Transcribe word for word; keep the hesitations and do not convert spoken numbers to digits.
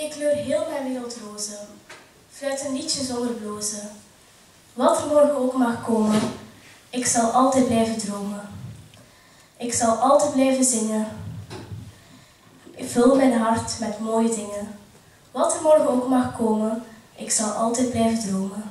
Ik kleur heel mijn wereld roze, fluit een liedje zonder blozen. Wat er morgen ook mag komen, ik zal altijd blijven dromen. Ik zal altijd blijven zingen. Ik vul mijn hart met mooie dingen. Wat er morgen ook mag komen, ik zal altijd blijven dromen.